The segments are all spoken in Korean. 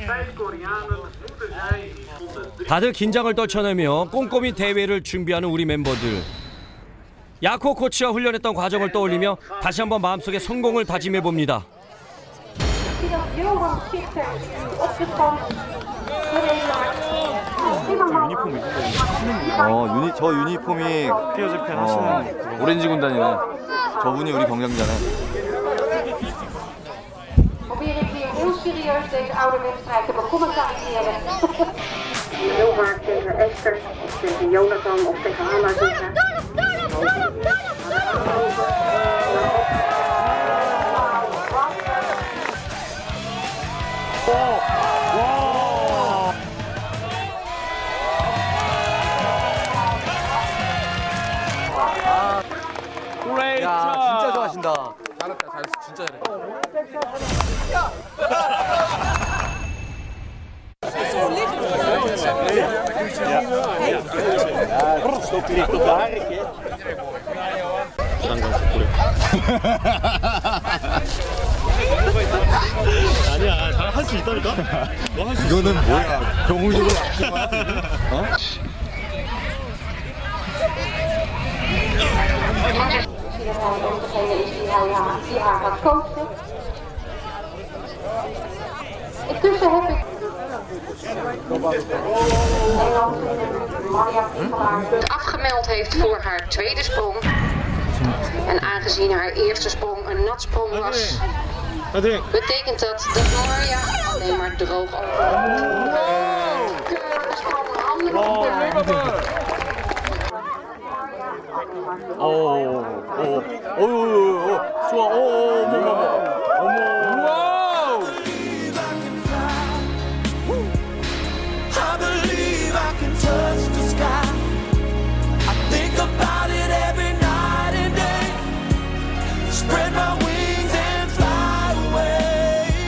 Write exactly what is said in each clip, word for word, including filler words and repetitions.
다들 긴장을 떨쳐내며 꼼꼼히 대회를 준비하는 우리 멤버들. 야코 코치와 훈련했던 과정을 떠올리며 다시 한번 마음속에 성공을 다짐해봅니다. 유니폼이 어, 유니, 저 유니폼이 피어제팬 하시는 어, 오렌지 군단이네. 저분이 우리 경장자네. Heel serieus deze oude wedstrijd te becommentariëren. Heel vaak tegen Esther of tegen Jonathan of tegen Hanna zeggen. 야, 진짜 좋아하신다. 잘했다, 잘했어, 진짜 잘했다. 아니야, 잘 할 수 있다니까. 너 할 수 있어. 이거는 뭐야? 경우적으로 어? Die haar gaat coachen. Intussen heb ik afgemeld heeft voor haar tweede sprong. En aangezien haar eerste sprong een natsprong was, betekent dat dat Marja alleen maar droog overloopt. Keurige sprong, handen omhoog. 오, 오, 오, 오, 오, 좋아, 오, 어머, 어머, 어머, 와우! I believe I can touch the sky. I think about it every night and day. Spread my wings and fly away.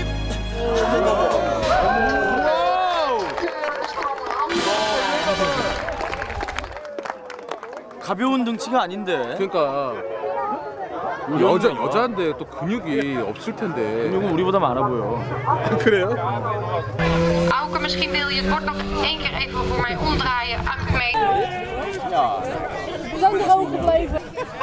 가벼운 등치가 아닌데. 그러니까 여자 여자인데 또 근육이 없을 텐데. 근육은 우리보다 많아 보여. 그래요? Auke, misschien wil je het bord nog één keer even voor mij omdraaien. acht meter. Ja. We zijn droog gebleven.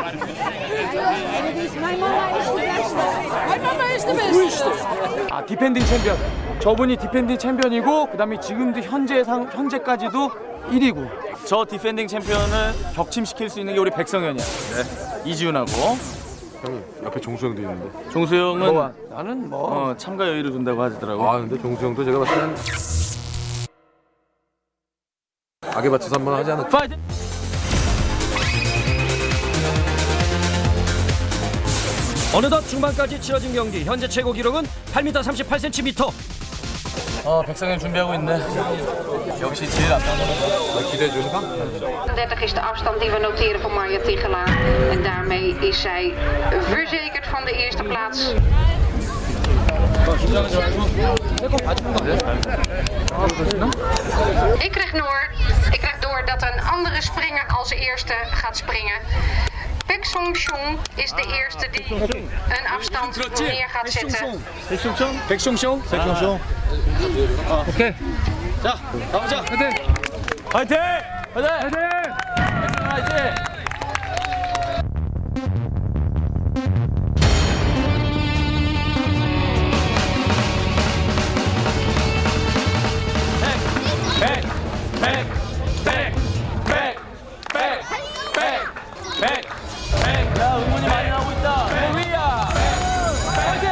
Mijn mama is de beste. Mijn mama is de beste. 아, 디펜딩 챔피언. 저분이 디펜딩 챔피언이고, 그다음에 지금도 현재 상 현재까지도 일 위고. 저 디펜딩 챔피언을 격침시킬 수 있는 게 우리 백성현이야. 네. 이지훈하고. 형 옆에 종수 형도 있는데. 종수 형은 뭐, 나는 뭐 어, 참가 여유를 준다고 하더라고. 아 근데 종수 형도 제가 봤을 때는 악에 받쳐서 한번 하지 않을까? 파이팅! 어느덧 중반까지 치러진 경기. 현재 최고 기록은 팔 미터 삼십팔 센티미터. 어, 백성현 준비하고 있네. 역시 제일 앞장서는 기대해 주는 거? dertig is de afstand die we noteren van Marja Tigelaar. En daarmee is zij verzekerd van de eerste plaats. Ik krijg door, ik krijg door dat een andere springer als eerste gaat springen. Pek Song-Chong is de eerste die een afstand neer gaat zetten. 백송송? 백송송? 백송송. 오케이. 자, 가보자. 화이팅! 화이팅! 화이팅! 화이팅! 화이팅! 백, 백, 백, 백, 백, 백, 백, 백. 야, 응원이 많이 나오고 있다. 백위야. 화이팅!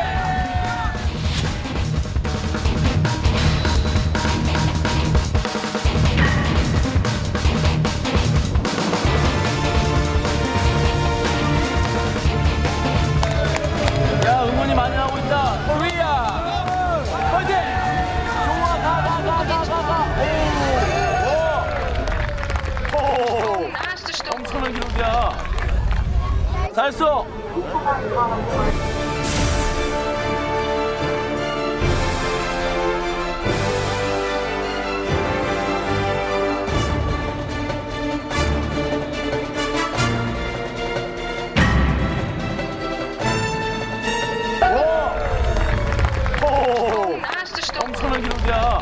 야, 응원이 많이 나오고 있다. 코리아. 화이팅! 좋아, 가, 가, 가, 가, 가, 가. 오, 오. Naast de stop. 엄청난 기록이야. 잘했어. 오, 오. Naast de stop. 엄청난 기록이야.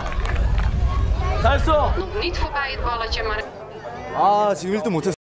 다 했어. Nog niet voorbij het balletje, maar 아 지금 일 등 못했어.